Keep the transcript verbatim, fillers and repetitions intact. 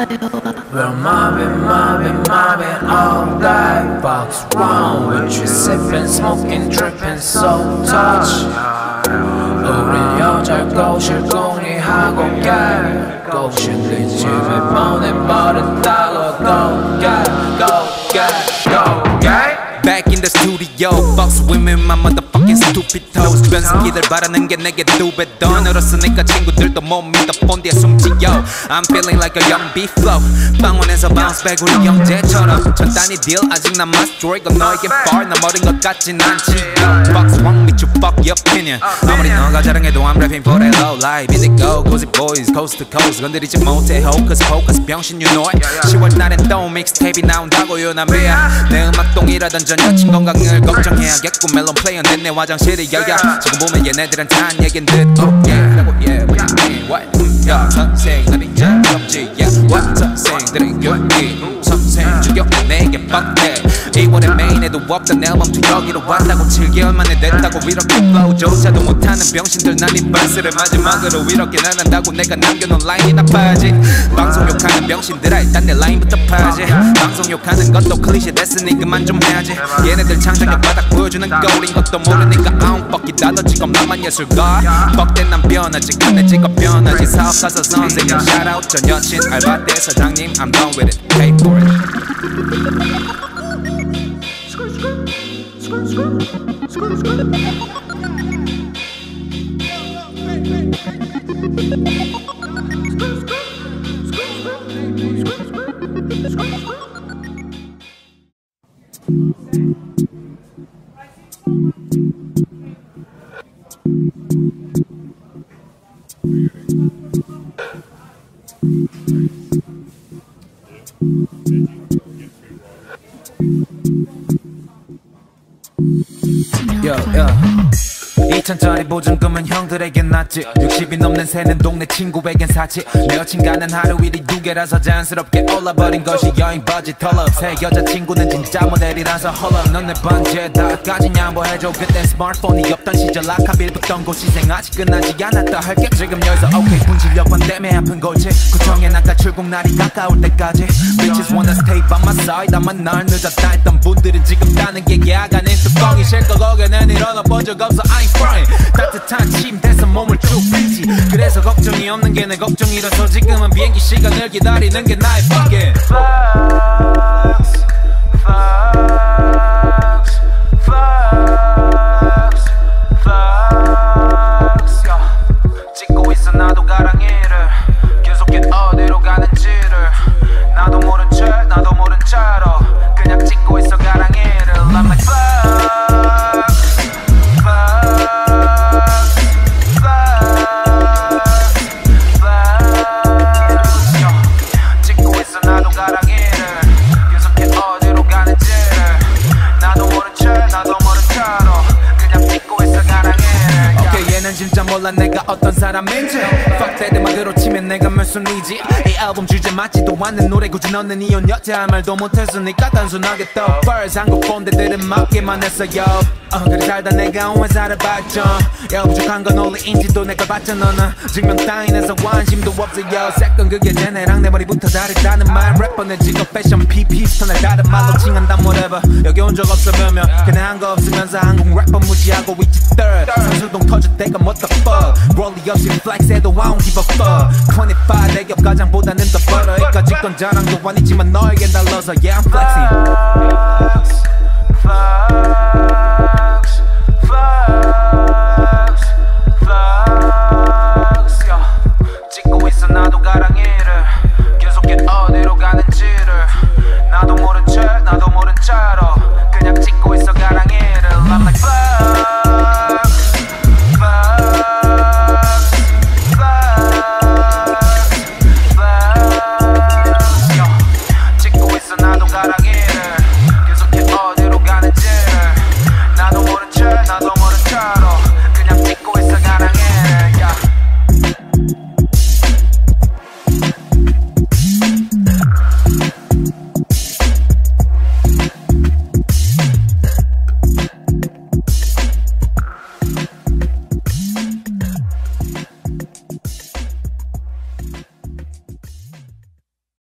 Well, mobbing, mobbing, mobbing all day. What's wrong with you? Sipping, smoking, dripping, so touch. 우린 여자 꼬실 궁리하고 get 꼬실 네 집에 보낸 버릇 달러 go get, go get, go get. Back in the studio, box with me, my motherfucking stupid toes. 변수기들 바라는 게 내게 두 배 더 늘었으니까 친구들도 못 믿어 본디에 숨지요. I'm feeling like a young beef flow. 방언에서 bounce back 우리 형제처럼 전 단위 deal 아직 난 master 이건 너에겐 far 나 어린 것 같진 않지. Box one with you fuck your opinion. 아무리 너가 자랑해도 I'm rapping for that low life. Indigo, gossip boys, coast to coast. 건드리지 못해 hocus pocus 병신 you know it. 시월 날엔 또 믹스테이프 나온다고요 남배야. 내 음악동이라던 전 여친 건강을 걱정해야겠고 멜론 플레이어 내 화장실이 여야. 지금 보면 얘네들은 다 한 얘긴 듣고 yeah 라고 yeah what you mean what 음, 야 선생들이 재수없지 yeah what 선생들이 교육이 음, 선생 주격 내게 fuck that 이월에 메인에도 없던 앨범 두 여기로 왔다고 칠 개월 만에 됐다고 이렇게 flow조차도 못하는 병신들 난 이 버스를 마지막으로 이렇게 안 한다고 내가 남겨놓은 라인이나 파지. 방송 욕하는 병신들아 일단 내 라인부터 파지. 방송 욕하는 것도 클리셰 됐으니 그만 좀 해야지. 얘네들 창작의 바닥 보여주는 거울인 것도 모르니까 아웅 뻑기 나도 지금 나만 예술가. 뻑대 난 변하지 근데 직업 변하지. 사업가서 선생님 shout 전 여친 알바대 사장님 I'm done with it pay for it. Yo, yo. 이천짜리 보증금은 형들에겐 낫지. 육십이 넘는 새는 동네 친구에겐 사치. 내 여친 가는 하루 일이 두 개라서 자연스럽게 올라버린 것이 여행 버짓 털업. 새 여자친구는 진짜 모델이라서 헐업. 넌 내 번째 다까지 양보해줘. 그땐 스마트폰이 없던 시절 아카빌 붙던 곳 시생 아직 끝나지 않았다 할게. 지금 여기서 오케이 분실력반 때문에 아픈 골치. 구청에 나가 출국 날이 가까울 때까지 Bitches wanna stay by my side. 다만 날 늦었다 했던 분들은 지금 따는 게 야간인 뚜껑이 실거 거기는 일어나 본 적 없어 I ain't frying. 따뜻한 침대에서 몸을 쭉 펴지. 그래서 걱정이 없는 게 내 걱정이라서 지금은 비행기 시간을 기다리는 게 나의 fucking Flex, flex, flex, flex. 찍고 있어 나도 가랑이를 계속해 어디로 가는지를 나도 모른 채 나도 모른 채로 그냥 찍고 있어 가랑이를 I'm like flex. 진짜 몰라 내가 어떤 사람인지. Fuck that 음악으로 치면 내가 몇 순위지. 이 앨범 주제 맞지도 않는 노래 굳이 너는 이혼 여자 할 말도 못했으니까 단순하게 또 First 한국 본대들은 맞기만 했어요. 어, 그래 살다 내가 온 회사를 발전. 야 부족한 건 원래인지도 내가 봤자 너는 증명 따윈해서 관심도 없어요. second 그게 쟤네랑 내 머리부터 다르다는 말. 래퍼는 직업 패션 피피 스턴에 다른 말로 칭한다 whatever. 여기 온 적 없어 별명 그네 한 거 없으면서 한국 래퍼 무시하고 있지 third. 선수동 터질 때가 what the fuck. 롤리 없이 플렉스해도 I don't give a fuck. 이십오 대기업 가장보다는 더 벌어. 이까짓 건 자랑도 아니지만 너에겐 달라서 yeah I'm flexing. Flex, flex, flex, flex. 찍고 있어 나도 가랑이를 계속해 어디로 가는지를 나도 모른 채 나도 모른 채로